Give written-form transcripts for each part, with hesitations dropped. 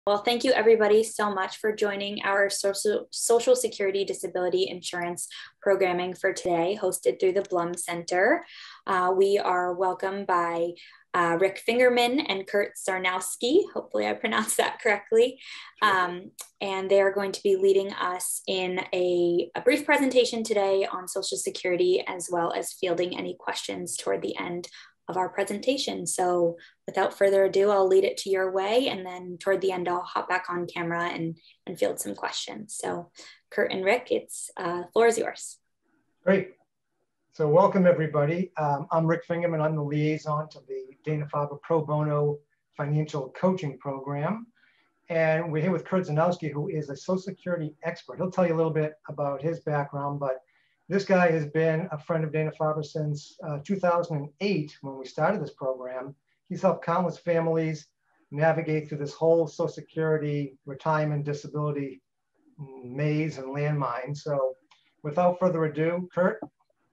Well, thank you everybody so much for joining our Social Security Disability Insurance programming for today, hosted through the Blum Center. We are welcomed by Rick Fingerman and Kurt Zarnowski. Hopefully I pronounced that correctly. And they are going to be leading us in a brief presentation today on Social Security, as well as fielding any questions toward the end of our presentation. So without further ado, I'll lead it to your way, and then toward the end, I'll hop back on camera and field some questions. So Kurt and Rick, the floor is yours. Great. So welcome everybody. I'm Rick Fingerman. I'm the liaison to the Dana-Farber Pro Bono Financial Coaching Program. And we're here with Kurt Zarnowski, who is a Social Security expert. He'll tell you a little bit about his background, but this guy has been a friend of Dana-Farber since 2008 when we started this program. He's helped countless families navigate through this whole Social Security, retirement, disability maze and landmine. So without further ado, Kurt.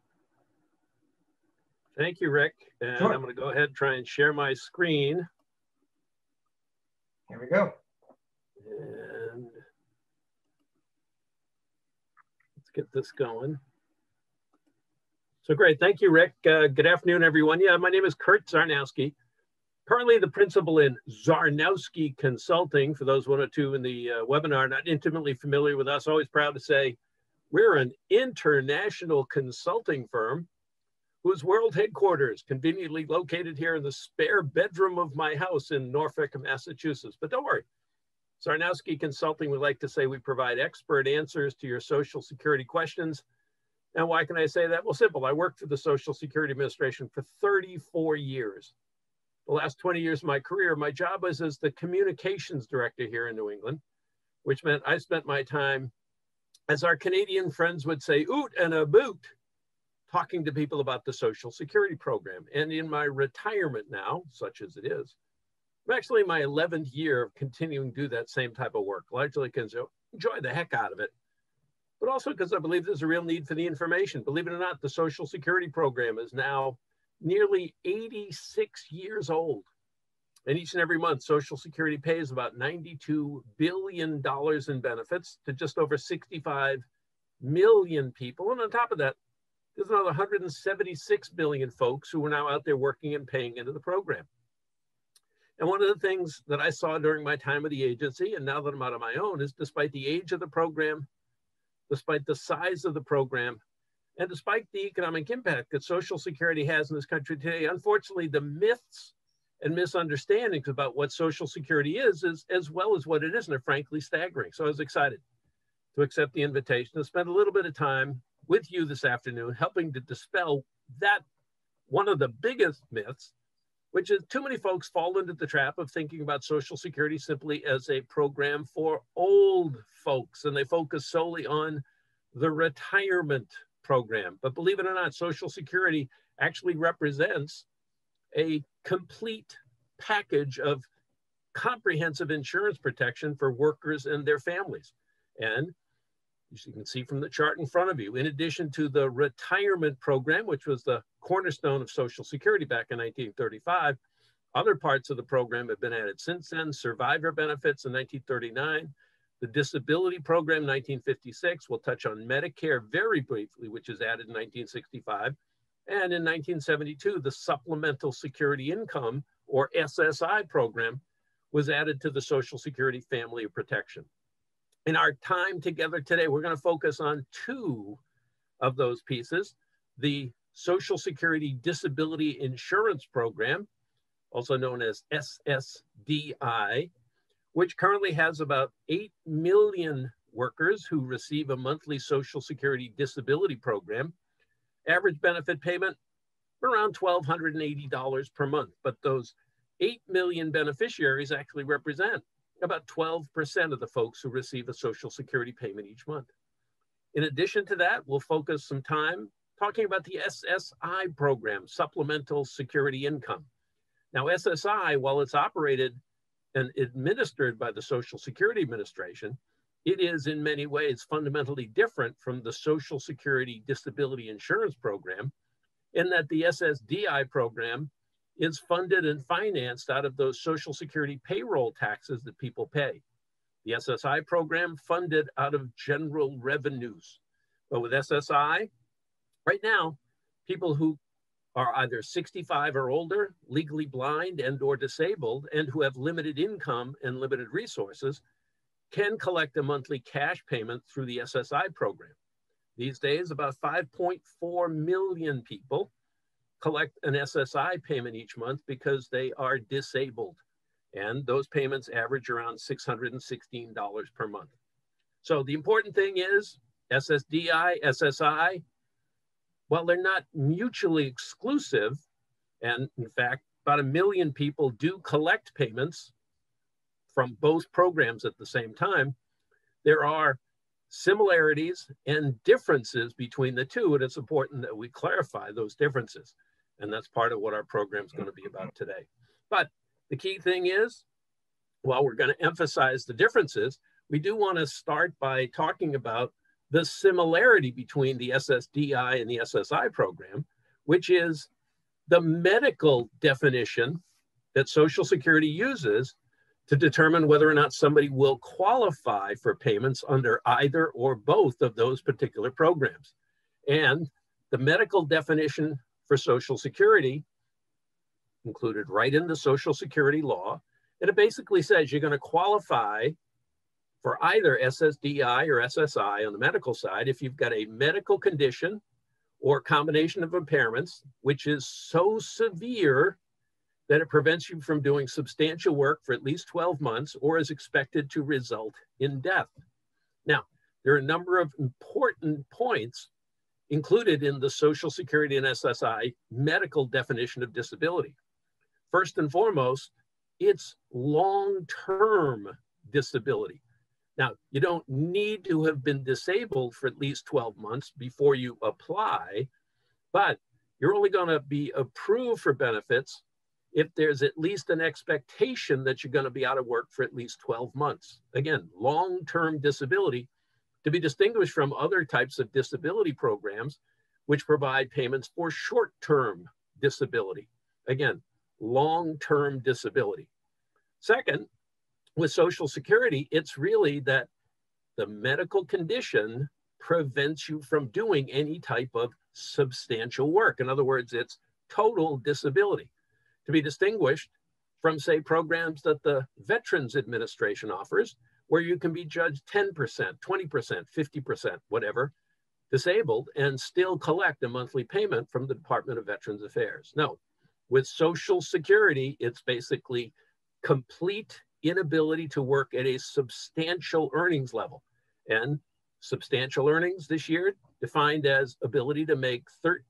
Thank you, Rick. And sure. I'm going to go ahead and try and share my screen. Here we go. And let's get this going. So great. Thank you, Rick. Good afternoon, everyone. Yeah, my name is Kurt Zarnowski, currently the principal in Zarnowski Consulting. For those one or two in the webinar not intimately familiar with us, always proud to say we're an international consulting firm whose world headquarters conveniently located here in the spare bedroom of my house in Norfolk, Massachusetts. But don't worry, Zarnowski Consulting would like to say we provide expert answers to your Social Security questions. And why can I say that? Well, simple. I worked for the Social Security Administration for 34 years. The last 20 years of my career, my job was as the communications director here in New England, which meant I spent my time, as our Canadian friends would say, oot and a boot, talking to people about the Social Security program. And in my retirement now, such as it is, I'm actually in my 11th year of continuing to do that same type of work, largely because I enjoy the heck out of it, but also because I believe there's a real need for the information. Believe it or not, the Social Security program is now nearly 86 years old. And each and every month, Social Security pays about $92 billion in benefits to just over 65 million people. And on top of that, there's another 176 million folks who are now out there working and paying into the program. And one of the things that I saw during my time with the agency, and now that I'm out on my own, is despite the age of the program, despite the size of the program, and despite the economic impact that Social Security has in this country today, unfortunately, the myths and misunderstandings about what Social Security is as well as what it isn't, are frankly staggering. So I was excited to accept the invitation to spend a little bit of time with you this afternoon, helping to dispel that one of the biggest myths, which is too many folks fall into the trap of thinking about Social Security simply as a program for old folks, and they focus solely on the retirement program. But believe it or not, Social Security actually represents a complete package of comprehensive insurance protection for workers and their families. And as you can see from the chart in front of you, in addition to the retirement program, which was the cornerstone of Social Security back in 1935, other parts of the program have been added since then. Survivor benefits in 1939, the disability program 1956. We'll touch on Medicare very briefly, which is added in 1965. And in 1972, the Supplemental Security Income, or SSI program, was added to the Social Security family of protection. In our time together today, we're going to focus on two of those pieces: the Social Security Disability Insurance Program, also known as SSDI, which currently has about 8 million workers who receive a monthly Social Security disability program. Average benefit payment around $1,280 per month, but those 8 million beneficiaries actually represent about 12% of the folks who receive a Social Security payment each month. In addition to that, we'll focus some time talking about the SSI program, Supplemental Security Income. Now, SSI, while it's operated and administered by the Social Security Administration, it is in many ways fundamentally different from the Social Security Disability Insurance Program, in that the SSDI program is funded and financed out of those Social Security payroll taxes that people pay. The SSI program funded out of general revenues. But with SSI, right now, people who are either 65 or older, legally blind and or disabled, and who have limited income and limited resources can collect a monthly cash payment through the SSI program. These days, about 5.4 million people collect an SSI payment each month because they are disabled. And those payments average around $616 per month. So the important thing is SSDI, SSI, while they're not mutually exclusive, and in fact, about 1 million people do collect payments from both programs at the same time, there are similarities and differences between the two, and it's important that we clarify those differences. And that's part of what our program is going to be about today. But the key thing is, while we're going to emphasize the differences, we do want to start by talking about the similarity between the SSDI and the SSI program, which is the medical definition that Social Security uses to determine whether or not somebody will qualify for payments under either or both of those particular programs. And the medical definition for Social Security included right in the Social Security law, and it basically says you're going to qualify for either SSDI or SSI on the medical side if you've got a medical condition or combination of impairments, which is so severe that it prevents you from doing substantial work for at least 12 months or is expected to result in death. Now, there are a number of important points included in the Social Security and SSI medical definition of disability. First and foremost, it's long-term disability. Now, you don't need to have been disabled for at least 12 months before you apply, but you're only going to be approved for benefits if there's at least an expectation that you're going to be out of work for at least 12 months. Again, long-term disability, to be distinguished from other types of disability programs, which provide payments for short-term disability. Again, long-term disability. Second, with Social Security, it's really that the medical condition prevents you from doing any type of substantial work. In other words, it's total disability, to be distinguished from, say, programs that the Veterans Administration offers, where you can be judged 10%, 20%, 50%, whatever, disabled and still collect a monthly payment from the Department of Veterans Affairs. No, with Social Security, it's basically complete inability to work at a substantial earnings level. And substantial earnings this year defined as ability to make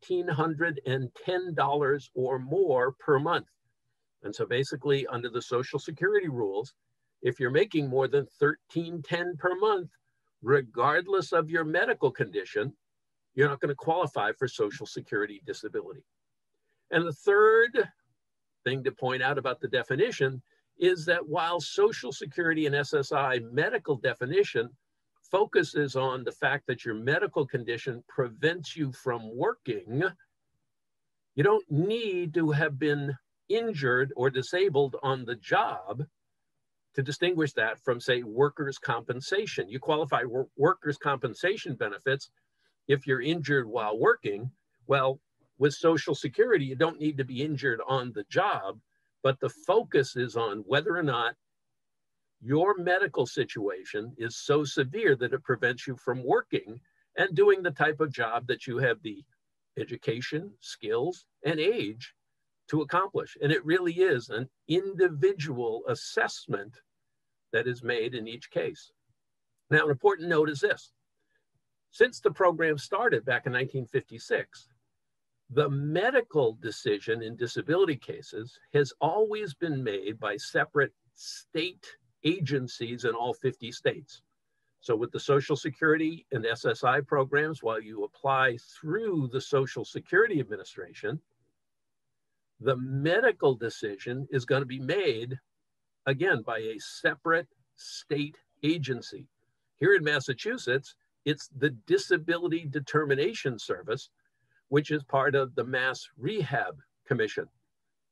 $1,310 or more per month. And so basically under the Social Security rules, if you're making more than $1,310 per month, regardless of your medical condition, you're not going to qualify for Social Security disability. And the third thing to point out about the definition is that while Social Security and SSI medical definition focuses on the fact that your medical condition prevents you from working, you don't need to have been injured or disabled on the job to distinguish that from, say, workers' compensation. You qualify workers' compensation benefits if you're injured while working. Well, with Social Security, you don't need to be injured on the job, but the focus is on whether or not your medical situation is so severe that it prevents you from working and doing the type of job that you have the education, skills, and age to accomplish. And it really is an individual assessment that is made in each case. Now, an important note is this. Since the program started back in 1956, the medical decision in disability cases has always been made by separate state agencies in all 50 states. So with the Social Security and SSI programs, while you apply through the Social Security Administration, the medical decision is going to be made, again, by a separate state agency. Here in Massachusetts, it's the Disability Determination Service, which is part of the Mass Rehab Commission.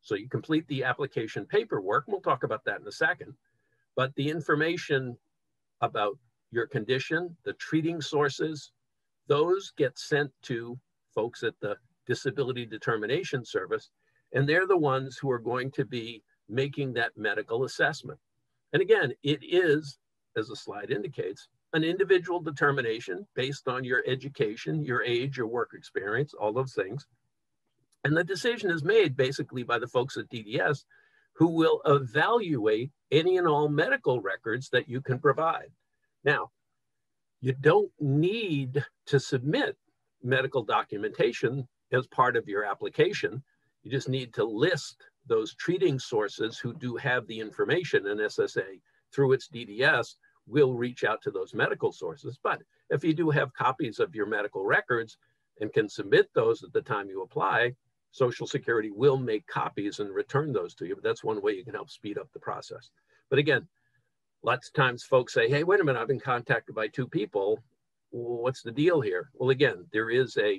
So you complete the application paperwork, and we'll talk about that in a second, but the information about your condition, the treating sources, those get sent to folks at the Disability Determination Service, and they're the ones who are going to be making that medical assessment. And again, it is, as the slide indicates, an individual determination based on your education, your age, your work experience, all those things. And the decision is made basically by the folks at DDS, who will evaluate any and all medical records that you can provide. Now, you don't need to submit medical documentation as part of your application. You just need to list those treating sources who do have the information, and SSA, through its DDS, will reach out to those medical sources. But if you do have copies of your medical records and can submit those at the time you apply, Social Security will make copies and return those to you. But that's one way you can help speed up the process. But again, lots of times folks say, hey, wait a minute, I've been contacted by 2 people. What's the deal here? Well, again, there is a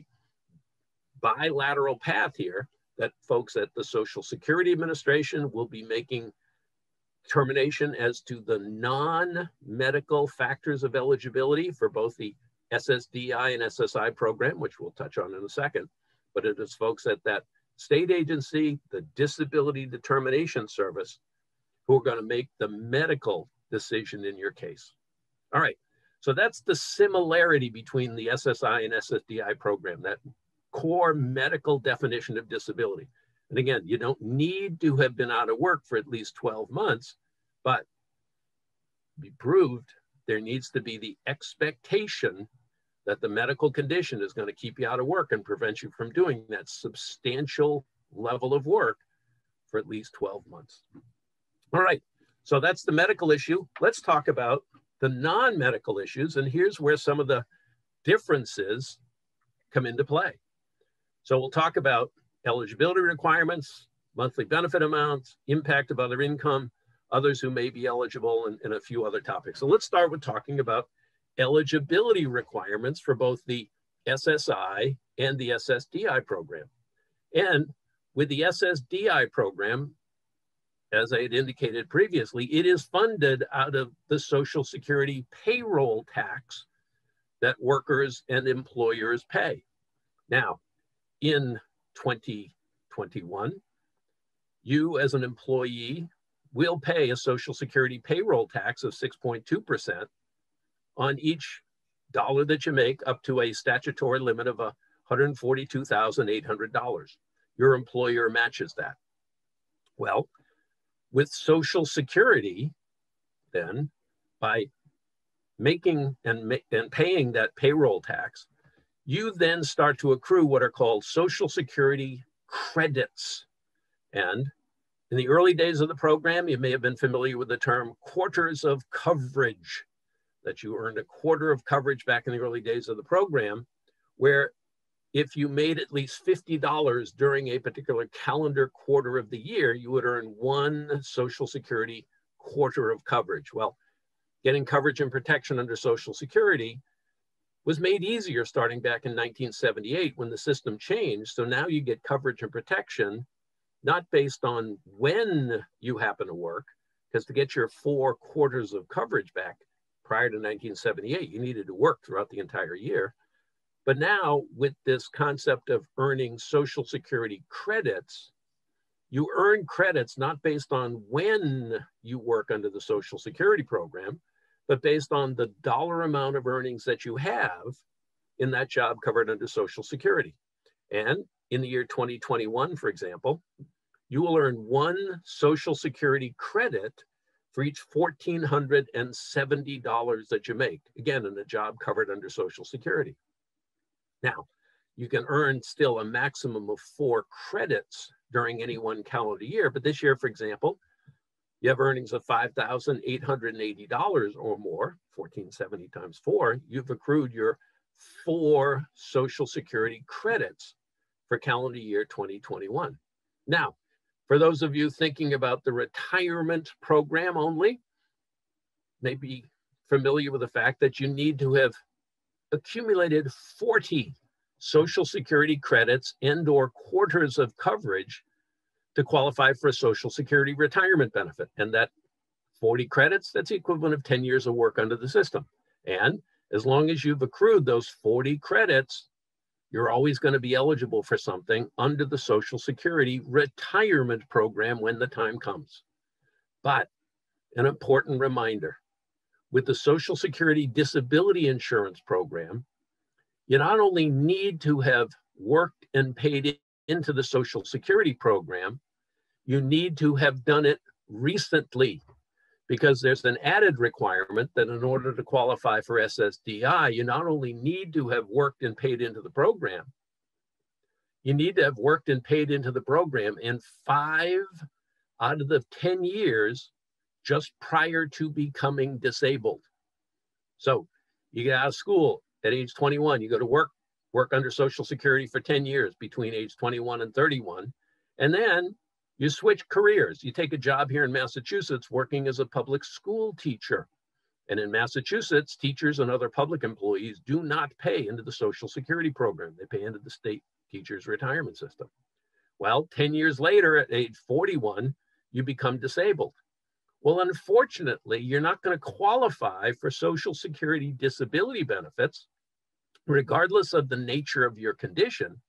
bilateral path here that folks at the Social Security Administration will be making determination as to the non-medical factors of eligibility for both the SSDI and SSI program, which we'll touch on in a second. But it is folks at that state agency, the Disability Determination Service, who are going to make the medical decision in your case. All right, so that's the similarity between the SSI and SSDI program, that core medical definition of disability. And again, you don't need to have been out of work for at least 12 months, but to be proved, there needs to be the expectation that the medical condition is going to keep you out of work and prevent you from doing that substantial level of work for at least 12 months. All right, so that's the medical issue. Let's talk about the non-medical issues, and here's where some of the differences come into play. So we'll talk about eligibility requirements, monthly benefit amounts, impact of other income, others who may be eligible, and a few other topics. So let's start with talking about eligibility requirements for both the SSI and the SSDI program. And with the SSDI program, as I had indicated previously, it is funded out of the Social Security payroll tax that workers and employers pay. Now, in 2021, you as an employee will pay a Social Security payroll tax of 6.2% on each dollar that you make up to a statutory limit of $142,800. Your employer matches that. Well, with Social Security, then, by making and paying that payroll tax, you then start to accrue what are called Social Security credits. And in the early days of the program, you may have been familiar with the term quarters of coverage, that you earned a quarter of coverage back in the early days of the program, where if you made at least $50 during a particular calendar quarter of the year, you would earn 1 Social Security quarter of coverage. Well, getting coverage and protection under Social Security was made easier starting back in 1978 when the system changed. So now you get coverage and protection, not based on when you happen to work, because to get your 4 quarters of coverage back prior to 1978, you needed to work throughout the entire year. But now with this concept of earning Social Security credits, you earn credits not based on when you work under the Social Security program, but based on the dollar amount of earnings that you have in that job covered under Social Security. And in the year 2021, for example, you will earn 1 Social Security credit for each $1,470 that you make, again, in a job covered under Social Security. Now, you can earn still a maximum of 4 credits during any one calendar year, but this year, for example, you have earnings of $5,880 or more, 1,470 times 4, you've accrued your 4 Social Security credits for calendar year 2021. Now, for those of you thinking about the retirement program only, may be familiar with the fact that you need to have accumulated 40 Social Security credits and/or quarters of coverage to qualify for a Social Security retirement benefit. And that 40 credits, that's the equivalent of 10 years of work under the system. And as long as you've accrued those 40 credits, you're always going to be eligible for something under the Social Security retirement program when the time comes. But an important reminder, with the Social Security disability insurance program, you not only need to have worked and paid into the Social Security program, you need to have done it recently, because there's an added requirement that in order to qualify for SSDI, you not only need to have worked and paid into the program, you need to have worked and paid into the program in 5 out of the 10 years just prior to becoming disabled. So you get out of school at age 21, you go to work under Social Security for 10 years between age 21 and 31, and then you switch careers. You take a job here in Massachusetts working as a public school teacher. And in Massachusetts, teachers and other public employees do not pay into the Social Security program. They pay into the state teachers' retirement system. Well, 10 years later, at age 41, you become disabled. Well, unfortunately, you're not going to qualify for Social Security disability benefits, regardless of the nature of your condition,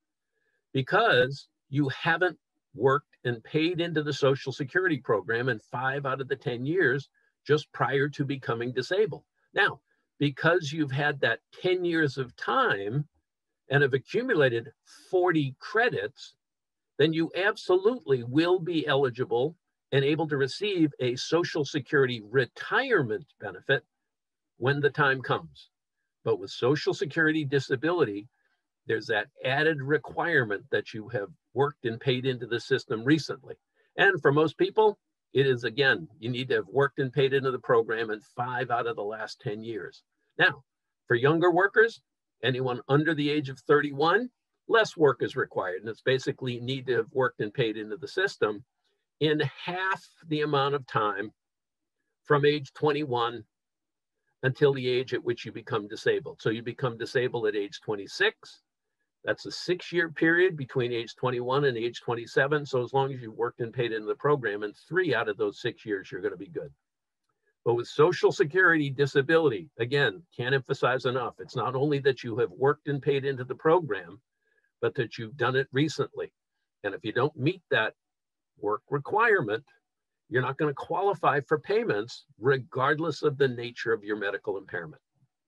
because you haven't worked and paid into the Social Security program in 5 out of the 10 years just prior to becoming disabled. Now, because you've had that 10 years of time and have accumulated 40 credits, then you absolutely will be eligible and able to receive a Social Security retirement benefit when the time comes. But with Social Security disability, there's that added requirement that you have worked and paid into the system recently. And for most people, it is, again, you need to have worked and paid into the program in 5 out of the last 10 years. Now, for younger workers, anyone under the age of 31, less work is required. And it's basically you need to have worked and paid into the system in half the amount of time from age 21 until the age at which you become disabled. So you become disabled at age 26. That's a 6-year period between age 21 and age 27. So as long as you worked and paid into the program, in 3 out of those 6 years, you're going to be good. But with Social Security disability, again, can't emphasize enough, it's not only that you have worked and paid into the program, but that you've done it recently. And if you don't meet that work requirement, you're not going to qualify for payments regardless of the nature of your medical impairment.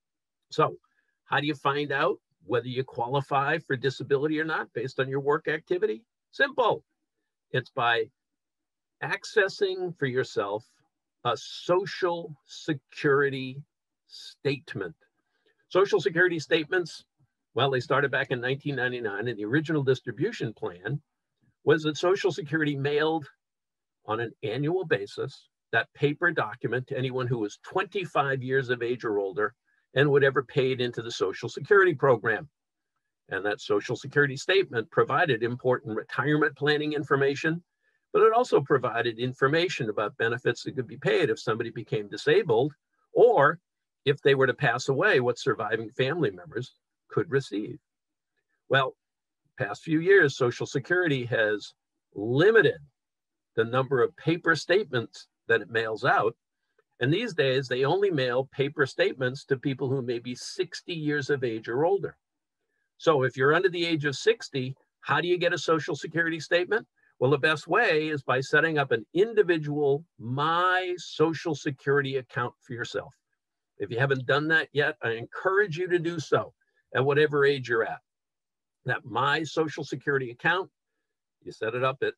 So how do you find out whether you qualify for disability or not based on your work activity? Simple. It's by accessing for yourself a Social Security statement. Social Security statements, well, they started back in 1999, and the original distribution plan was that Social Security mailed on an annual basis that paper document to anyone who was 25 years of age or older and would ever paid into the Social Security program. And that Social Security statement provided important retirement planning information, but it also provided information about benefits that could be paid if somebody became disabled, or if they were to pass away, what surviving family members could receive. Well, past few years, Social Security has limited the number of paper statements that it mails out. And these days, they only mail paper statements to people who may be 60 years of age or older. So if you're under the age of 60, how do you get a Social Security statement? Well, the best way is by setting up an individual My Social Security account for yourself. If you haven't done that yet, I encourage you to do so at whatever age you're at. That My Social Security account, you set it up at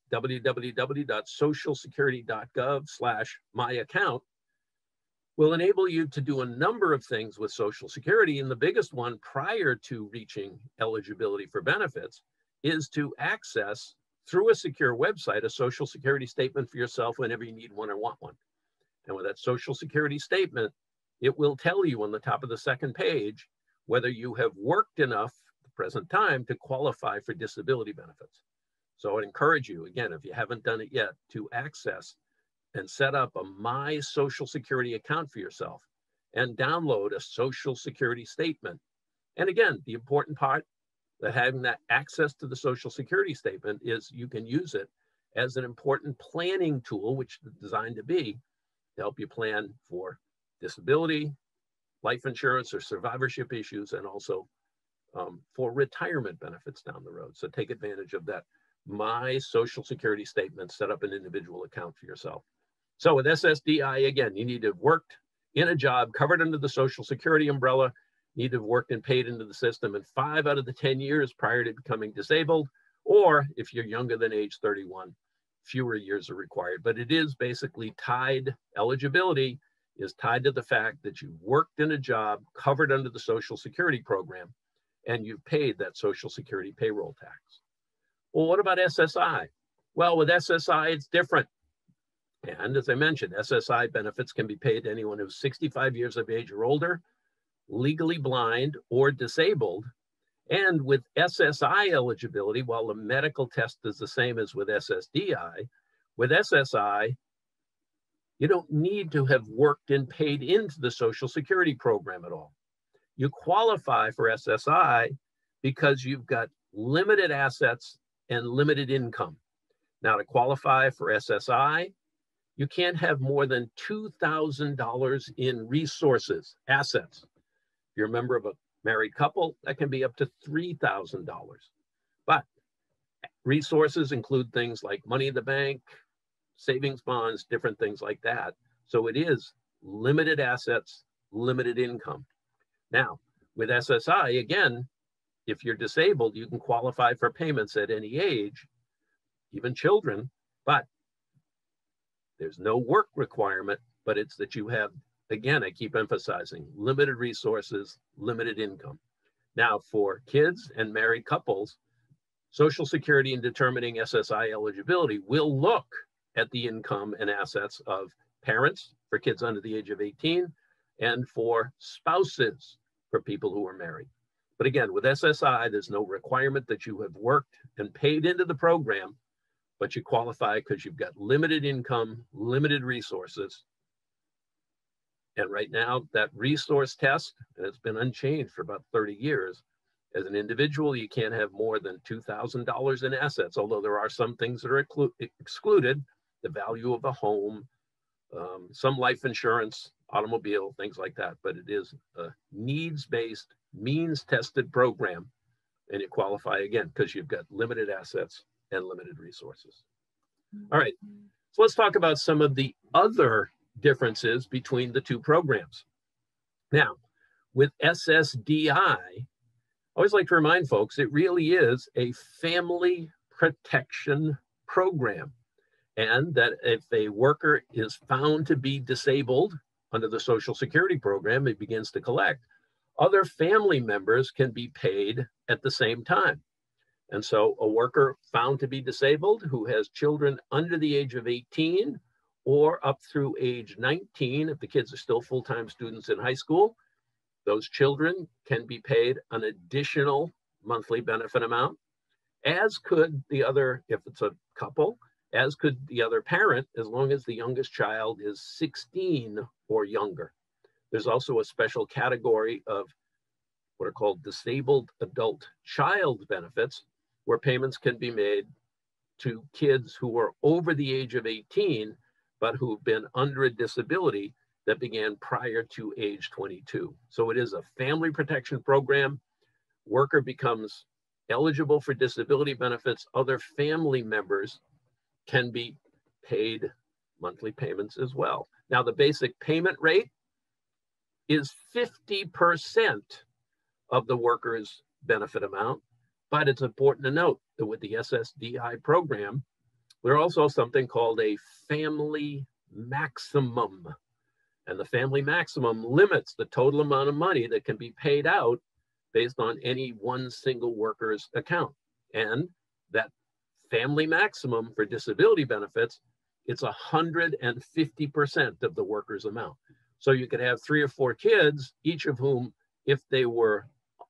www.socialsecurity.gov/myaccount, will enable you to do a number of things with Social Security. And the biggest one prior to reaching eligibility for benefits is to access, through a secure website, a Social Security statement for yourself whenever you need one or want one. And with that Social Security statement, it will tell you on the top of the second page whether you have worked enough at the present time to qualify for disability benefits. So I'd encourage you, again, if you haven't done it yet, to access and set up a My Social Security account for yourself and download a Social Security statement. And again, the important part that having that access to the Social Security statement is you can use it as an important planning tool, which is designed to be to help you plan for disability, life insurance or survivorship issues, and also for retirement benefits down the road. So take advantage of that My Social Security Statement, set up an individual account for yourself. So with SSDI, again, you need to have worked in a job covered under the Social Security umbrella, need to have worked and paid into the system in 5 out of the 10 years prior to becoming disabled, or if you're younger than age 31, fewer years are required. But it is basically tied, eligibility is tied to the fact that you worked in a job covered under the Social Security program and you've paid that Social Security payroll tax. Well, what about SSI? Well, with SSI, it's different. And as I mentioned, SSI benefits can be paid to anyone who's 65 years of age or older, legally blind or disabled. And with SSI eligibility, while the medical test is the same as with SSDI, with SSI, you don't need to have worked and paid into the Social Security program at all. You qualify for SSI because you've got limited assets and limited income. Now, to qualify for SSI, you can't have more than $2,000 in resources, assets. If you're a member of a married couple, that can be up to $3,000. But resources include things like money in the bank, savings bonds, different things like that. So it is limited assets, limited income. Now, with SSI, again, if you're disabled, you can qualify for payments at any age, even children, but there's no work requirement, but it's that you have, again, I keep emphasizing, limited resources, limited income. Now, for kids and married couples, Social Security in determining SSI eligibility will look at the income and assets of parents for kids under the age of 18 and for spouses for people who are married. But again, with SSI, there's no requirement that you have worked and paid into the program, but you qualify because you've got limited income, limited resources. And right now, that resource test, and it's been unchanged for about 30 years, as an individual, you can't have more than $2,000 in assets, although there are some things that are excluded, the value of a home, some life insurance, automobile, things like that. But it is a needs-based, means-tested program, and you qualify, again, because you've got limited assets and limited resources. All right, so let's talk about some of the other differences between the two programs. Now, with SSDI, I always like to remind folks, it really is a family protection program. And that if a worker is found to be disabled under the Social Security program, it begins to collect, other family members can be paid at the same time. And so a worker found to be disabled who has children under the age of 18 or up through age 19, if the kids are still full-time students in high school, those children can be paid an additional monthly benefit amount, as could the other, if it's a couple, as could the other parent, as long as the youngest child is 16 or younger. There's also a special category of what are called disabled adult child benefits, where payments can be made to kids who are over the age of 18, but who've been under a disability that began prior to age 22. So it is a family protection program. Worker becomes eligible for disability benefits. Other family members can be paid monthly payments as well. Now, the basic payment rate is 50% of the worker's benefit amount, but it's important to note that with the SSDI program, there's also something called a family maximum. And the family maximum limits the total amount of money that can be paid out based on any one single worker's account. And that family maximum for disability benefits, it's 150% of the worker's amount. So you could have 3 or 4 kids, each of whom, if they were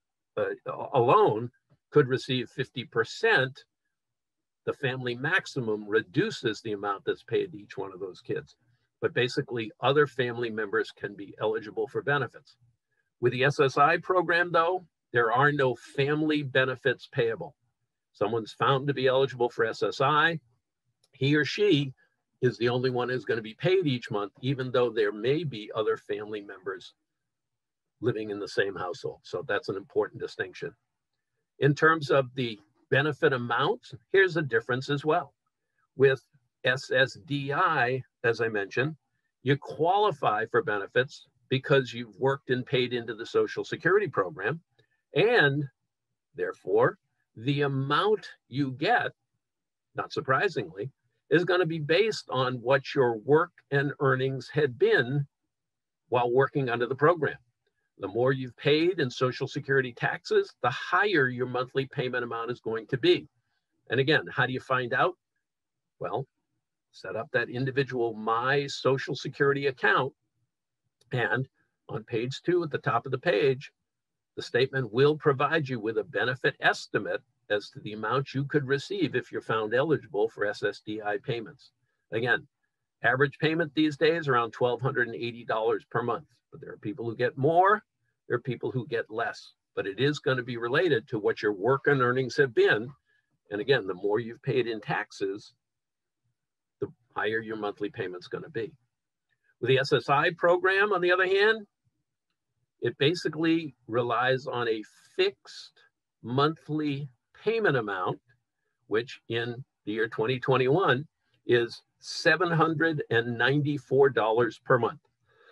alone, could receive 50%. The family maximum reduces the amount that's paid to each one of those kids. But basically, other family members can be eligible for benefits. With the SSI program, though, there are no family benefits payable. Someone's found to be eligible for SSI. he or she is the only one who's going to be paid each month, even though there may be other family members living in the same household. So that's an important distinction. In terms of the benefit amounts, here's a difference as well. With SSDI, as I mentioned, you qualify for benefits because you've worked and paid into the Social Security program, and therefore, the amount you get, not surprisingly, is going to be based on what your work and earnings had been while working under the program. The more you've paid in Social Security taxes, the higher your monthly payment amount is going to be. And again, how do you find out? Well, set up that individual My Social Security account, and on page 2 at the top of the page, the statement will provide you with a benefit estimate as to the amount you could receive if you're found eligible for SSDI payments. Again, average payment these days around $1,280 per month, but there are people who get more, there are people who get less, but it is going to be related to what your work and earnings have been. And again, the more you've paid in taxes, the higher your monthly payment's going to be. With the SSI program, on the other hand, it basically relies on a fixed monthly payment amount, which in the year 2021 is $794 per month.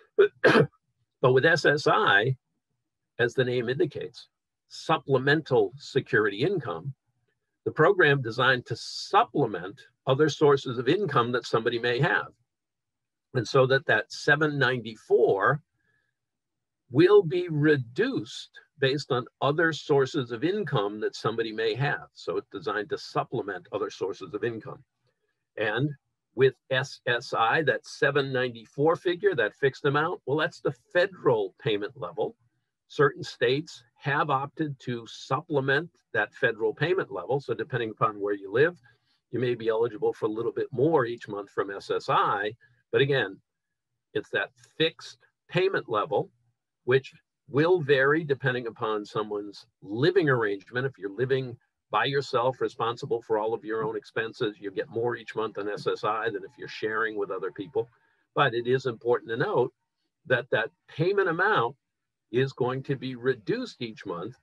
But with SSI, as the name indicates, supplemental security income, the program designed to supplement other sources of income that somebody may have. And so that $794 will be reduced based on other sources of income that somebody may have. So it's designed to supplement other sources of income. And with SSI, that $794 figure, that fixed amount, well, that's the federal payment level. Certain states have opted to supplement that federal payment level. So depending upon where you live, you may be eligible for a little bit more each month from SSI. But again, it's that fixed payment level, which will vary depending upon someone's living arrangement. If you're living by yourself, responsible for all of your own expenses, you get more each month on SSI than if you're sharing with other people. But it is important to note that that payment amount is going to be reduced each month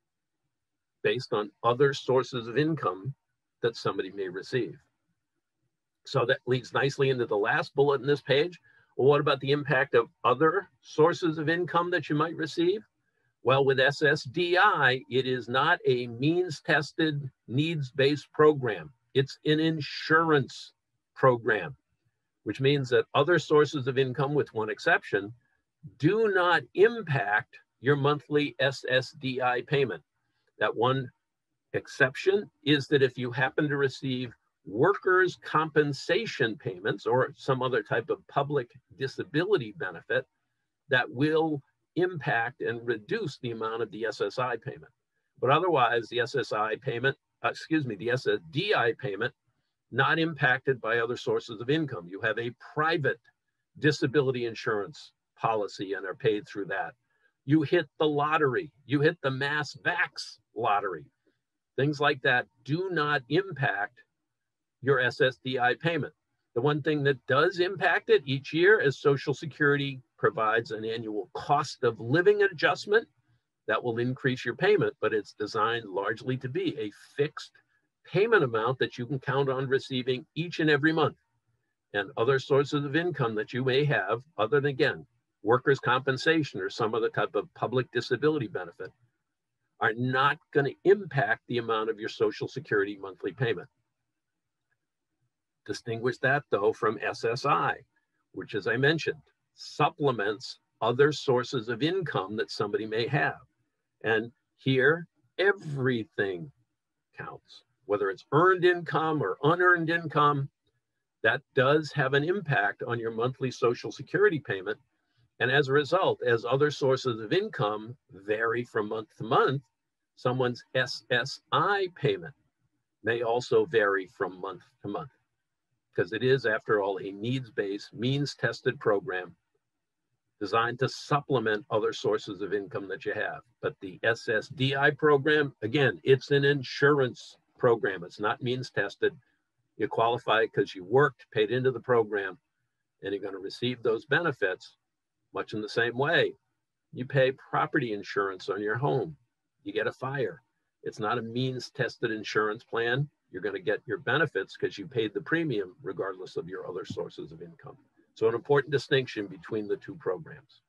based on other sources of income that somebody may receive. So that leads nicely into the last bullet in this page. Well, what about the impact of other sources of income that you might receive? Well, with SSDI, it is not a means-tested, needs-based program. It's an insurance program, which means that other sources of income, with one exception, do not impact your monthly SSDI payment. That one exception is that if you happen to receive workers' compensation payments or some other type of public disability benefit, that will impact and reduce the amount of the SSI payment. But otherwise, the SSI payment, the SSDI payment, not impacted by other sources of income. You have a private disability insurance policy and are paid through that. You hit the lottery, you hit the mass vax lottery. Things like that do not impact your SSDI payment. The one thing that does impact it each year is Social Security provides an annual cost of living adjustment that will increase your payment, but it's designed largely to be a fixed payment amount that you can count on receiving each and every month. And other sources of income that you may have, other than, again, workers' compensation or some other type of public disability benefit, are not going to impact the amount of your Social Security monthly payment. Distinguish that, though, from SSI, which, as I mentioned, supplements other sources of income that somebody may have. And here, everything counts, whether it's earned income or unearned income. That does have an impact on your monthly Social Security payment. And as a result, as other sources of income vary from month to month, someone's SSI payment may also vary from month to month, because it is, after all, a needs-based, means-tested program designed to supplement other sources of income that you have. But the SSDI program, again, it's an insurance program. It's not means-tested. You qualify because you worked, paid into the program, and you're going to receive those benefits much in the same way. You pay property insurance on your home. You get a fire. It's not a means-tested insurance plan. You're going to get your benefits because you paid the premium regardless of your other sources of income. So an important distinction between the two programs.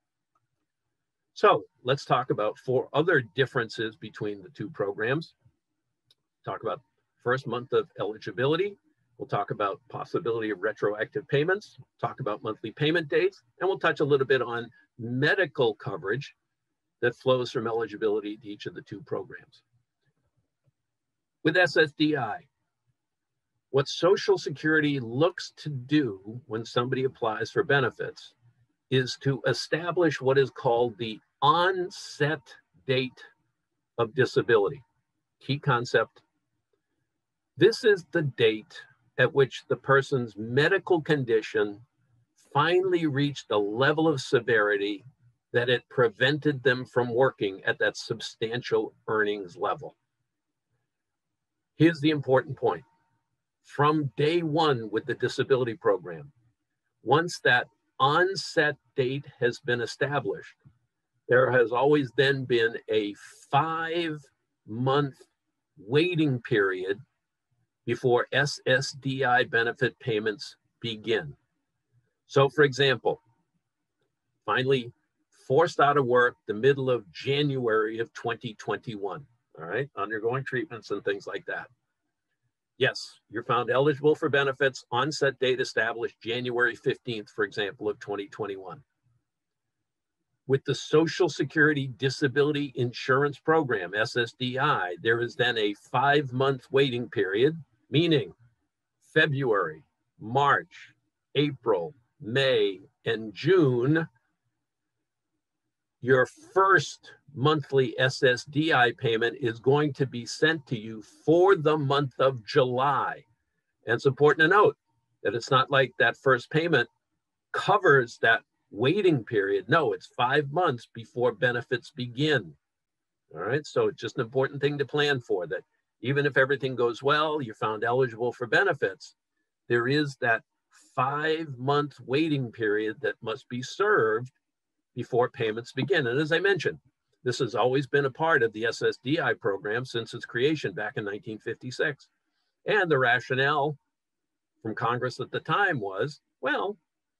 So let's talk about 4 other differences between the two programs. Talk about first month of eligibility. We'll talk about possibility of retroactive payments, talk about monthly payment dates, and we'll touch a little bit on medical coverage that flows from eligibility to each of the two programs. With SSDI, what Social Security looks to do when somebody applies for benefits is to establish what is called the onset date of disability. Key concept. This is the date at which the person's medical condition finally reached a level of severity that it prevented them from working at that substantial earnings level. Here's the important point. From day one with the disability program, once that onset date has been established, there has always then been a 5-month waiting period before SSDI benefit payments begin. So for example, finally forced out of work the middle of January of 2021, all right, undergoing treatments and things like that. Yes, you're found eligible for benefits, onset date established January 15th, for example, of 2021. With the Social Security Disability Insurance Program, SSDI, there is then a 5-month waiting period, meaning February, March, April, May, and June, your first monthly SSDI payment is going to be sent to you for the month of July. And it's important to note that it's not like that first payment covers that waiting period. No, it's 5 months before benefits begin. All right, so it's just an important thing to plan for, that even if everything goes well, you're found eligible for benefits, there is that 5-month waiting period that must be served before payments begin. And as I mentioned, this has always been a part of the SSDI program since its creation back in 1956. And the rationale from Congress at the time was, well,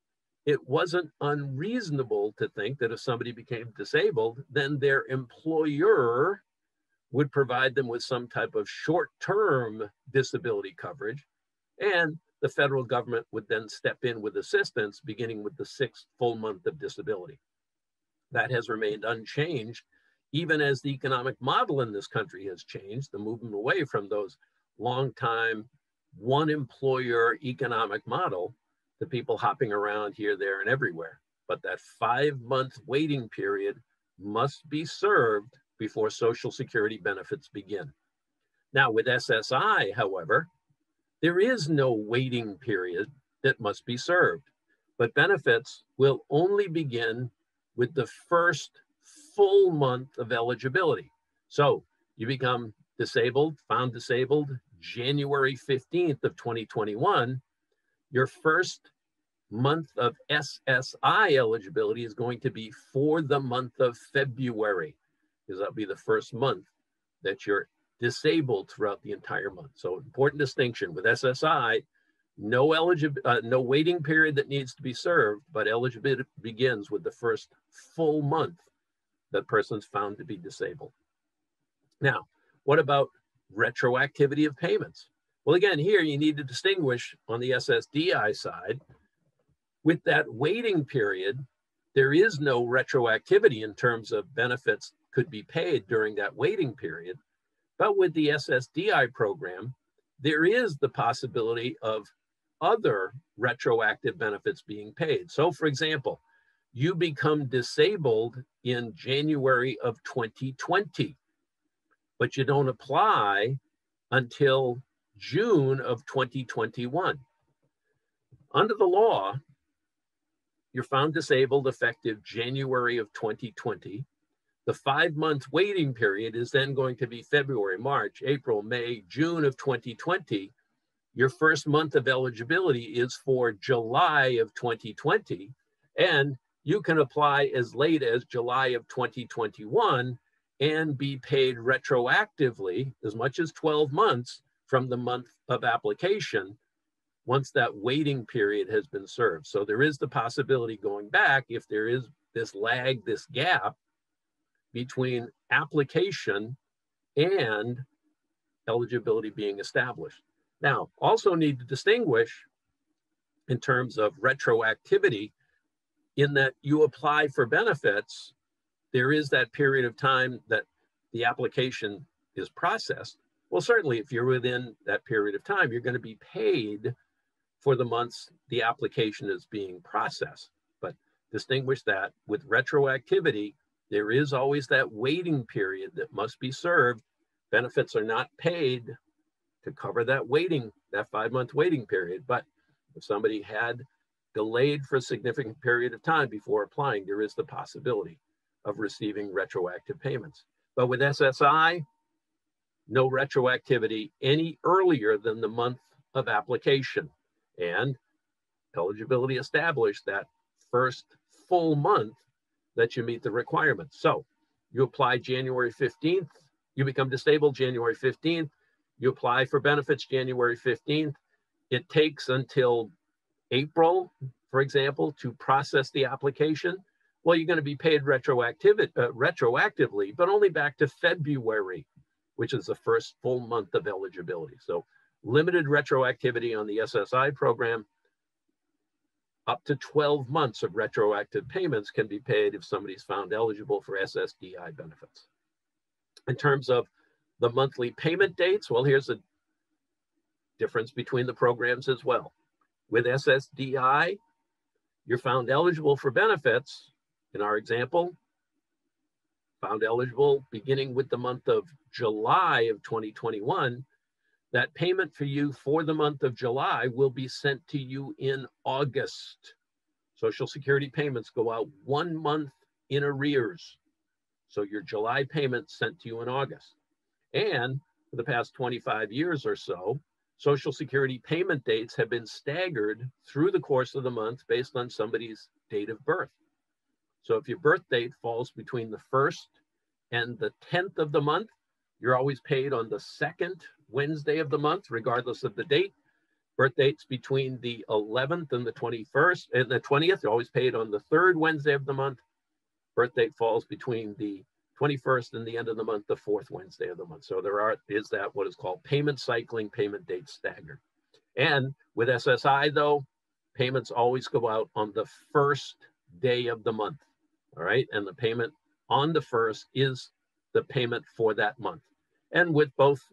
it wasn't unreasonable to think that if somebody became disabled, then their employer would provide them with some type of short-term disability coverage, and the federal government would then step in with assistance beginning with the 6th full month of disability. That has remained unchanged, even as the economic model in this country has changed, the movement away from those long-time one-employer economic model to people hopping around here, there, and everywhere. But that 5-month waiting period must be served before Social Security benefits begin. Now, with SSI, however, there is no waiting period that must be served, but benefits will only begin with the first full month of eligibility. So you become disabled, found disabled, January 15th of 2021, your first month of SSI eligibility is going to be for the month of February, because that'll be the first month that you're disabled throughout the entire month. So important distinction with SSI, no waiting period that needs to be served, but eligibility begins with the first full month that person's found to be disabled. Now, what about retroactivity of payments? Well, again, here you need to distinguish on the SSDI side. With that waiting period, there is no retroactivity in terms of benefits could be paid during that waiting period. But with the SSDI program, there is the possibility of other retroactive benefits being paid. So for example, you become disabled in January of 2020, but you don't apply until June of 2021. Under the law, you're found disabled effective January of 2020. The 5-month waiting period is then going to be February, March, April, May, June of 2020. your first month of eligibility is for July of 2020, and you can apply as late as July of 2021 and be paid retroactively as much as 12 months from the month of application once that waiting period has been served. So there is the possibility going back if there is this lag, this gap between application and eligibility being established. Now, also need to distinguish in terms of retroactivity in that you apply for benefits, there is that period of time that the application is processed. Well, certainly if you're within that period of time, you're going to be paid for the months the application is being processed. But distinguish that with retroactivity, there is always that waiting period that must be served. Benefits are not paid to cover that waiting, that 5-month waiting period. But if somebody had delayed for a significant period of time before applying, there is the possibility of receiving retroactive payments. But with SSI, no retroactivity any earlier than the month of application, and eligibility established that first full month that you meet the requirements. So you apply January 15th, you become disabled January 15th, you apply for benefits January 15th. It takes until April, for example, to process the application. Well, you're going to be paid retroactively, but only back to February, which is the first full month of eligibility. So limited retroactivity on the SSI program. Up to 12 months of retroactive payments can be paid if somebody's found eligible for SSDI benefits. In terms of the monthly payment dates, well, here's a difference between the programs as well. With SSDI, you're found eligible for benefits. In our example, found eligible beginning with the month of July of 2021, that payment for you for the month of July will be sent to you in August. Social Security payments go out 1 month in arrears. So your July payment sent to you in August. And for the past 25 years or so, Social Security payment dates have been staggered through the course of the month based on somebody's date of birth. So if your birth date falls between the 1st and the 10th of the month, you're always paid on the 2nd Wednesday of the month, regardless of the date. Birth dates between the 11th and the 21st and the 20th, you're always paid on the 3rd Wednesday of the month. Birth date falls between the 21st and the end of the month, the 4th Wednesday of the month. So there is that what is called payment cycling, payment date staggered. And with SSI though, payments always go out on the 1st day of the month, all right? And the payment on the 1st is the payment for that month. And with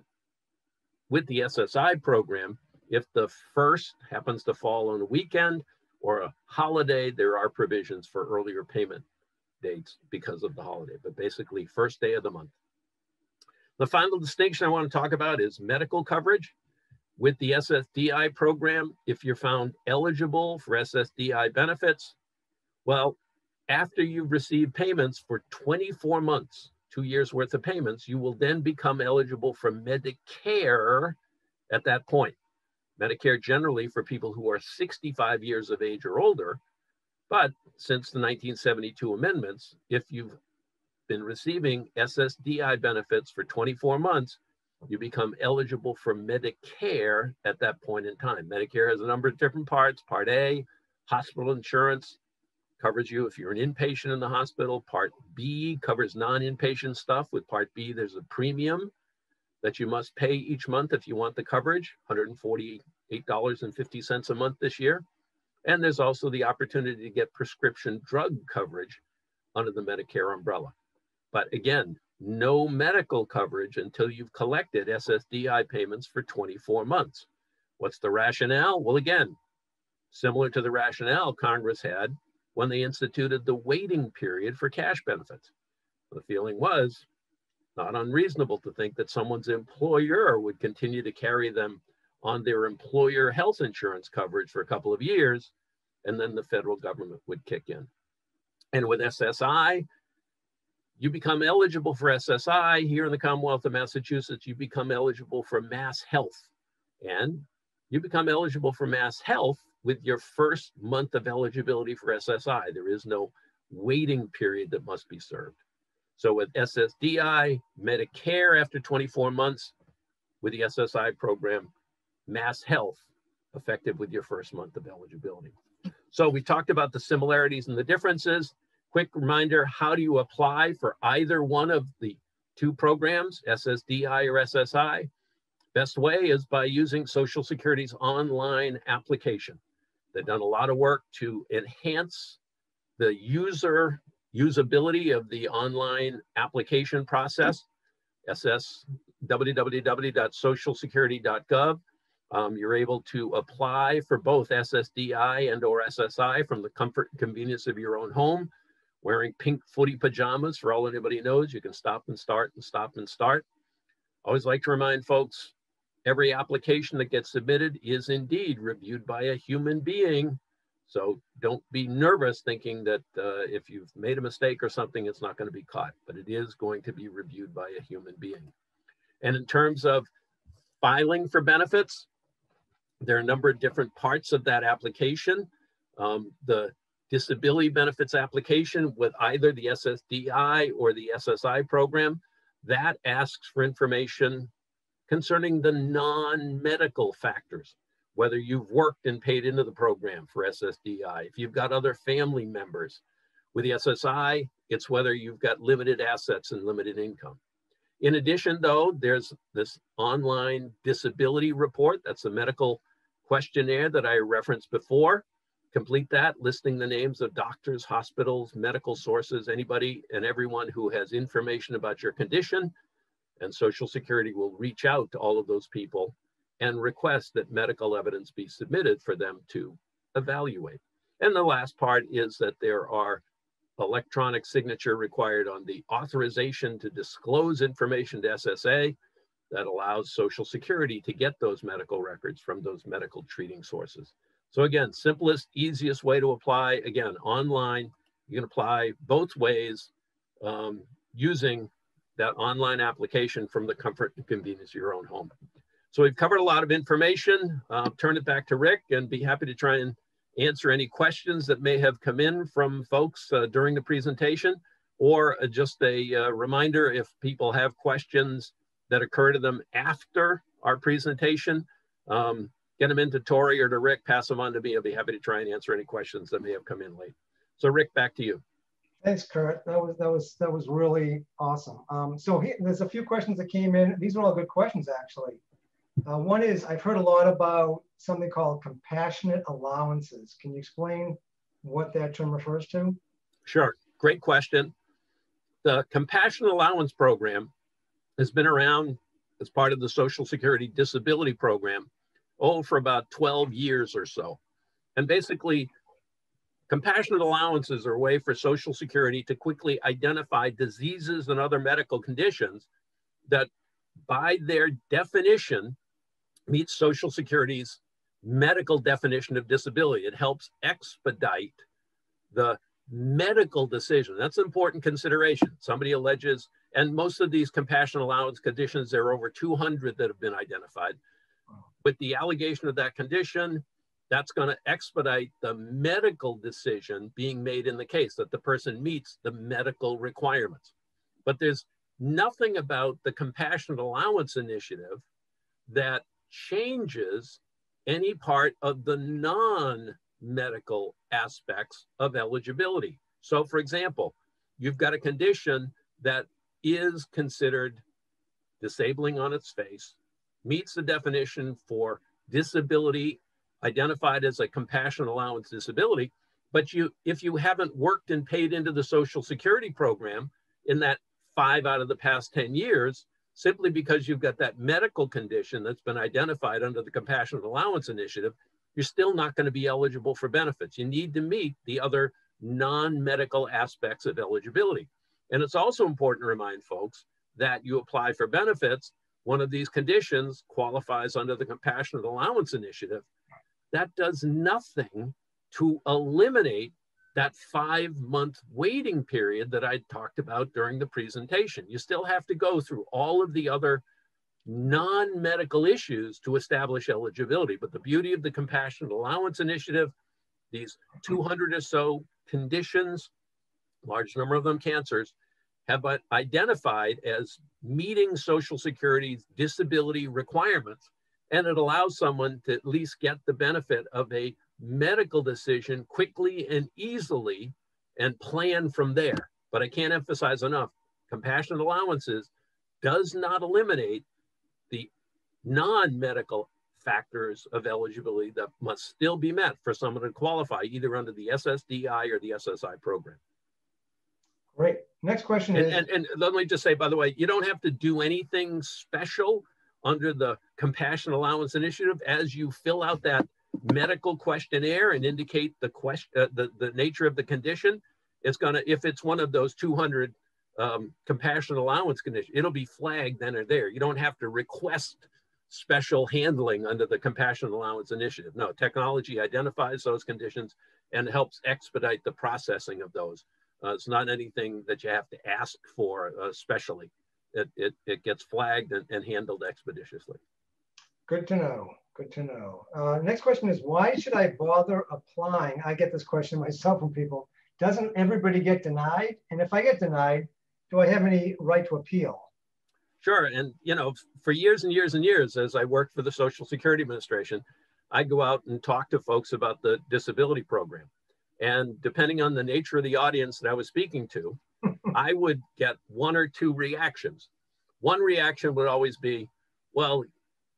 the SSI program, if the 1st happens to fall on a weekend or a holiday, there are provisions for earlier payment dates because of the holiday, but basically 1st day of the month. The final distinction I want to talk about is medical coverage. With the SSDI program, if you're found eligible for SSDI benefits, well, after you've received payments for 24 months, 2 years worth of payments, you will then become eligible for Medicare at that point. Medicare generally for people who are 65 years of age or older, but since the 1972 amendments, if you've been receiving SSDI benefits for 24 months, you become eligible for Medicare at that point in time. Medicare has a number of different parts. Part A, hospital insurance, covers you if you're an inpatient in the hospital. Part B covers non-inpatient stuff. With Part B, there's a premium that you must pay each month if you want the coverage, $148.50 a month this year. And there's also the opportunity to get prescription drug coverage under the Medicare umbrella. But again, no medical coverage until you've collected SSDI payments for 24 months. What's the rationale? Well, again, similar to the rationale Congress had when they instituted the waiting period for cash benefits. The feeling was not unreasonable to think that someone's employer would continue to carry them on their employer health insurance coverage for a couple of years, and then the federal government would kick in. And with SSI, you become eligible for SSI. Here in the Commonwealth of Massachusetts, you become eligible for Mass Health. And you become eligible for Mass Health with your first month of eligibility for SSI. There is no waiting period that must be served. So with SSDI, Medicare after 24 months, with the SSI program, Mass Health, effective with your first month of eligibility. So we talked about the similarities and the differences. Quick reminder, how do you apply for either one of the two programs, SSDI or SSI? Best way is by using Social Security's online application. They've done a lot of work to enhance the usability of the online application process. www.socialsecurity.gov. You're able to apply for both SSDI and or SSI from the comfort and convenience of your own home, wearing pink footy pajamas. For all anybody knows, you can stop and start and stop and start. Always like to remind folks, every application that gets submitted is indeed reviewed by a human being. So don't be nervous thinking that if you've made a mistake or something, it's not going to be caught, but it is going to be reviewed by a human being. And in terms of filing for benefits, there are a number of different parts of that application. The disability benefits application with either the SSDI or the SSI program, that asks for information concerning the non-medical factors, whether you've worked and paid into the program for SSDI, if you've got other family members. With the SSI, it's whether you've got limited assets and limited income. In addition, though, there's this online disability report. That's a medical questionnaire that I referenced before. Complete that, listing the names of doctors, hospitals, medical sources, anybody and everyone who has information about your condition. And Social Security will reach out to all of those people and request that medical evidence be submitted for them to evaluate. And the last part is that there are electronic signature required on the authorization to disclose information to SSA that allows Social Security to get those medical records from those medical treating sources. So again, simplest, easiest way to apply, again, online. You can apply both ways using that online application from the comfort and convenience of your own home. So we've covered a lot of information. Turn it back to Rick and be happy to try and answer any questions that may have come in from folks during the presentation, or just a reminder, if people have questions that occur to them after our presentation, get them into Tori or to Rick, pass them on to me. I'll be happy to try and answer any questions that may have come in late. So Rick, back to you. Thanks, Kurt. That was really awesome. So there's a few questions that came in. These are all good questions, actually. One is, I've heard a lot about something called compassionate allowances. Can you explain what that term refers to? Sure, great question. The Compassionate Allowance Program has been around as part of the Social Security Disability Program, for about 12 years or so. And basically, compassionate allowances are a way for Social Security to quickly identify diseases and other medical conditions that, by their definition, meet Social Security's medical definition of disability. It helps expedite the medical decision. That's an important consideration. Somebody alleges, and most of these compassionate allowance conditions, there are over 200 that have been identified. With the allegation of that condition, that's going to expedite the medical decision being made in the case, that the person meets the medical requirements. But there's nothing about the Compassionate Allowance Initiative that changes any part of the non-medical aspects of eligibility. So for example, you've got a condition that is considered disabling on its face, meets the definition for disability identified as a compassionate allowance disability, but if you haven't worked and paid into the Social Security program in that 5 out of the past 10 years, simply because you've got that medical condition that's been identified under the Compassionate Allowance Initiative, you're still not going to be eligible for benefits. You need to meet the other non-medical aspects of eligibility. And it's also important to remind folks that you apply for benefits, one of these conditions qualifies under the Compassionate Allowance Initiative. That does nothing to eliminate that 5-month waiting period that I talked about during the presentation. You still have to go through all of the other non-medical issues to establish eligibility. But the beauty of the Compassionate Allowance Initiative, these 200 or so conditions, large number of them cancers, have been identified as meeting Social Security's disability requirements. And it allows someone to at least get the benefit of a medical decision quickly and easily and plan from there. But I can't emphasize enough, compassionate allowances does not eliminate the non-medical factors of eligibility that must still be met for someone to qualify either under the SSDI or the SSI program. Great. Next question is... And let me just say, by the way, you don't have to do anything special under the Compassionate Allowance Initiative as you fill out that medical questionnaire and indicate the nature of the condition. It's gonna, if it's one of those 200 compassionate allowance conditions, it'll be flagged then or there. You don't have to request special handling under the Compassionate Allowance Initiative. No, technology identifies those conditions and helps expedite the processing of those. It's not anything that you have to ask for specially. It gets flagged and handled expeditiously. Good to know. Good to know. Next question is, why should I bother applying? I get this question myself from people. Doesn't everybody get denied? And if I get denied, do I have any right to appeal? Sure. And, you know, for years and years and years, as I worked for the Social Security Administration, I go out and talk to folks about the disability program. And depending on the nature of the audience that I was speaking to, I would get one or two reactions. One reaction would always be, well,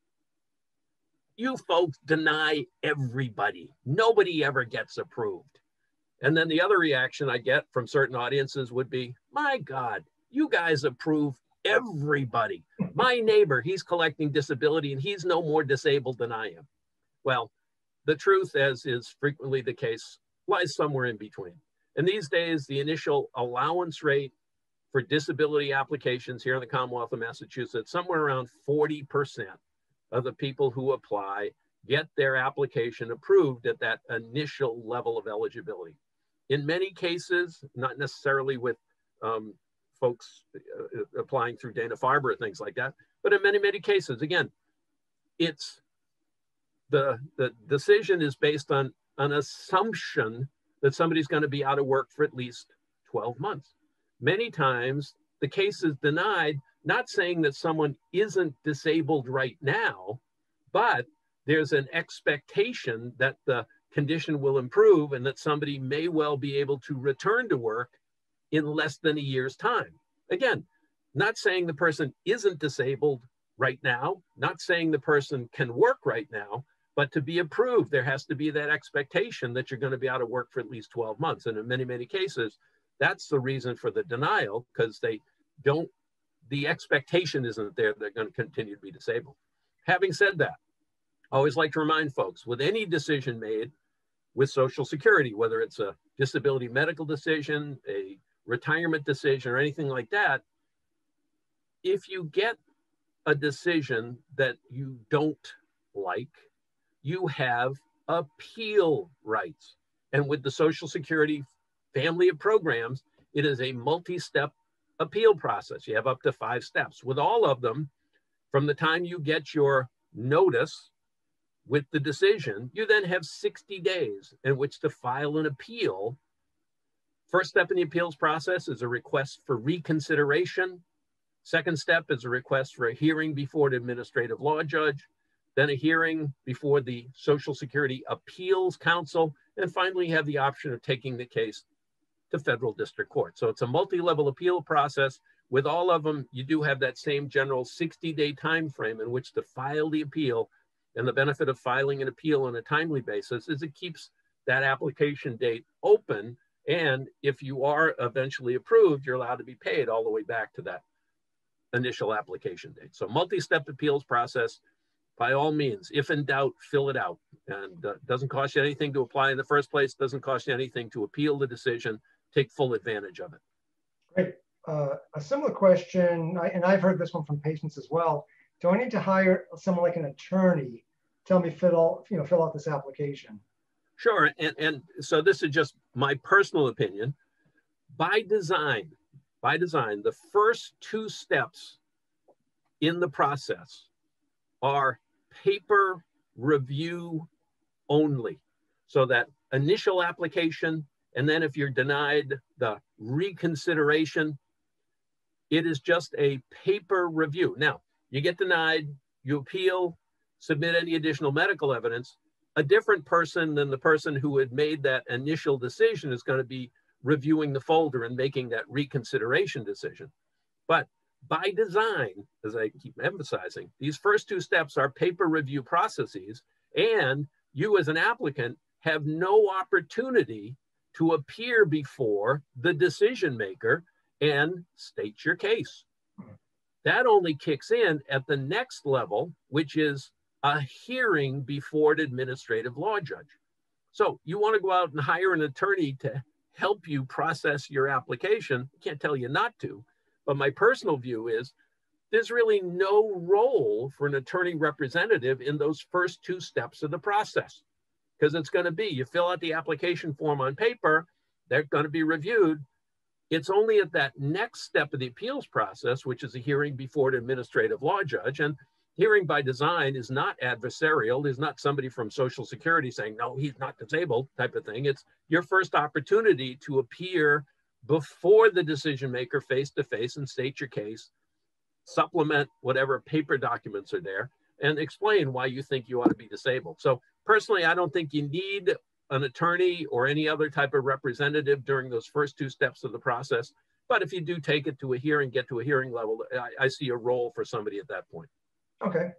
you folks deny everybody. Nobody ever gets approved. And then the other reaction I get from certain audiences would be, my God, you guys approve everybody. My neighbor, he's collecting disability and he's no more disabled than I am. Well, the truth, as is frequently the case, lies somewhere in between. And these days, the initial allowance rate for disability applications here in the Commonwealth of Massachusetts, somewhere around 40% of the people who apply get their application approved at that initial level of eligibility. In many cases, not necessarily with folks applying through Dana-Farber or things like that, but in many, many cases, again, it's the decision is based on an assumption that somebody's going to be out of work for at least 12 months. Many times the case is denied, not saying that someone isn't disabled right now, but there's an expectation that the condition will improve and that somebody may well be able to return to work in less than a year's time. Again, not saying the person isn't disabled right now, not saying the person can work right now, but to be approved, there has to be that expectation that you're going to be out of work for at least 12 months. And in many, many cases, that's the reason for the denial, because they don't, the expectation isn't there they're going to continue to be disabled. Having said that, I always like to remind folks, with any decision made with Social Security, whether it's a disability medical decision, a retirement decision, or anything like that, if you get a decision that you don't like, you have appeal rights. And with the Social Security family of programs, it is a multi-step appeal process. You have up to 5 steps. With all of them, from the time you get your notice with the decision, you then have 60 days in which to file an appeal. First step in the appeals process is a request for reconsideration. Second step is a request for a hearing before an administrative law judge, then a hearing before the Social Security Appeals Council, and finally you have the option of taking the case to federal district court. So it's a multi-level appeal process. With all of them, you do have that same general 60-day time frame in which to file the appeal. And the benefit of filing an appeal on a timely basis is it keeps that application date open. And if you are eventually approved, you're allowed to be paid all the way back to that initial application date. So multi-step appeals process, by all means, if in doubt, fill it out. And doesn't cost you anything to apply in the first place, doesn't cost you anything to appeal the decision, take full advantage of it. Great. A similar question, and I've heard this one from patients as well. Do I need to hire someone like an attorney to help me fill out this application? Sure, and so this is just my personal opinion. By design, the first 2 steps in the process are paper review only. So that initial application, and then if you're denied the reconsideration, it is just a paper review. Now, you get denied, you appeal, submit any additional medical evidence. A different person than the person who had made that initial decision is going to be reviewing the folder and making that reconsideration decision. But by design, as I keep emphasizing, these first two steps are paper review processes, and you as an applicant have no opportunity to appear before the decision maker and state your case. That only kicks in at the next level, which is a hearing before an administrative law judge. So you want to go out and hire an attorney to help you process your application. I can't tell you not to, but my personal view is there's really no role for an attorney representative in those first two steps of the process, because it's going to be, you fill out the application form on paper, they're going to be reviewed. It's only at that next step of the appeals process, which is a hearing before an administrative law judge. And hearing by design is not adversarial. There's not somebody from Social Security saying, no, he's not disabled type of thing. It's your first opportunity to appear before the decision maker face to face and state your case, supplement whatever paper documents are there, and explain why you think you ought to be disabled. So personally, I don't think you need an attorney or any other type of representative during those first two steps of the process. But if you do take it to a hearing, get to a hearing level, I see a role for somebody at that point. Okay.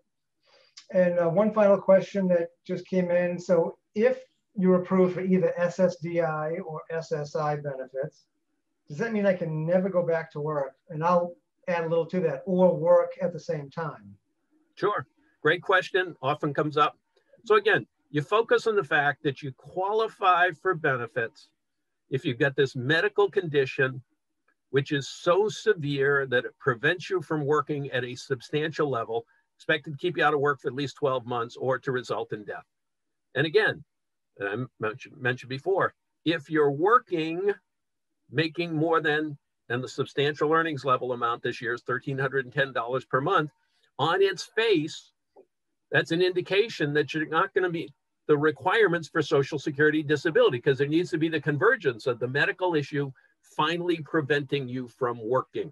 And one final question that just came in. So if you're approved for either SSDI or SSI benefits, does that mean I can never go back to work? And I'll add a little to that, or work at the same time? Sure. Great question. Often comes up. So again, you focus on the fact that you qualify for benefits if you've got this medical condition, which is so severe that it prevents you from working at a substantial level, expected to keep you out of work for at least 12 months or to result in death. And again, I mentioned before, if you're working, making more than, and the substantial earnings level amount this year is $1,310 per month, on its face, that's an indication that you're not going to meet the requirements for Social Security disability, because there needs to be the convergence of the medical issue finally preventing you from working.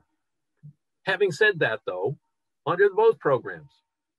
Having said that, though, under both programs,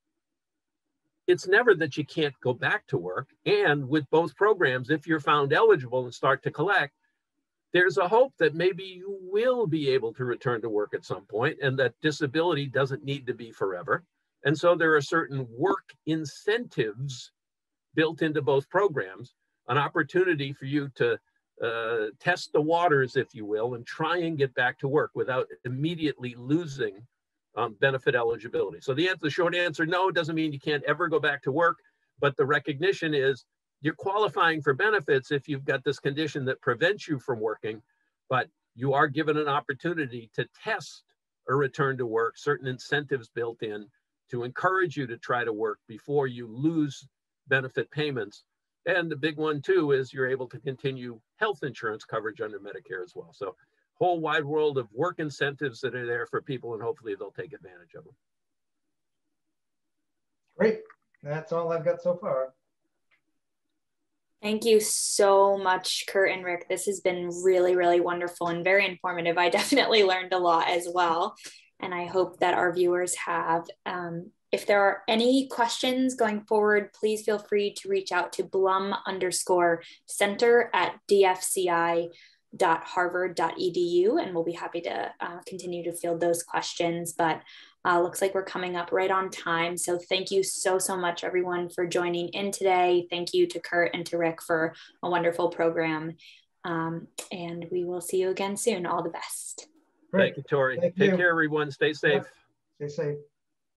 it's never that you can't go back to work. And with both programs, if you're found eligible and start to collect, there's a hope that maybe you will be able to return to work at some point, and that disability doesn't need to be forever. And so there are certain work incentives built into both programs, an opportunity for you to test the waters, if you will, and try and get back to work without immediately losing benefit eligibility. So the short answer, no, it doesn't mean you can't ever go back to work, but the recognition is you're qualifying for benefits if you've got this condition that prevents you from working, but you are given an opportunity to test a return to work, certain incentives built in to encourage you to try to work before you lose benefit payments. And the big one too is you're able to continue health insurance coverage under Medicare as well. So whole wide world of work incentives that are there for people, and hopefully they'll take advantage of them. Great. That's all I've got so far. Thank you so much, Kurt and Rick. This has been really, really wonderful and very informative. I definitely learned a lot as well. And I hope that our viewers have. If there are any questions going forward, please feel free to reach out to blum_center@dfci.harvard.edu, and we'll be happy to continue to field those questions. But looks like we're coming up right on time. So thank you so much, everyone, for joining in today. Thank you to Kurt and to Rick for a wonderful program. And we will see you again soon. All the best. Thank you, Tori. Take care, everyone. Stay safe. Stay safe.